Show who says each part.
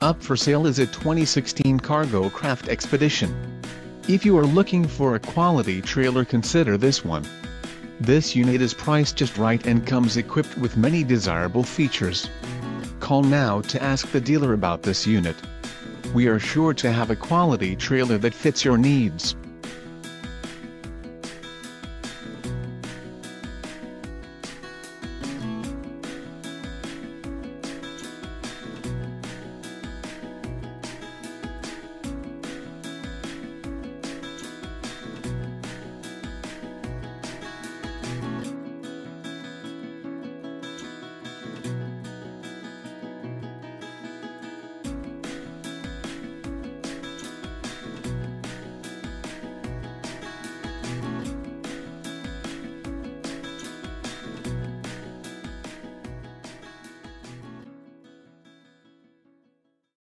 Speaker 1: Up for sale is a 2016 Cargo Craft Expedition. If you are looking for a quality trailer, consider this one. This unit is priced just right and comes equipped with many desirable features. Call now to ask the dealer about this unit. We are sure to have a quality trailer that fits your needs.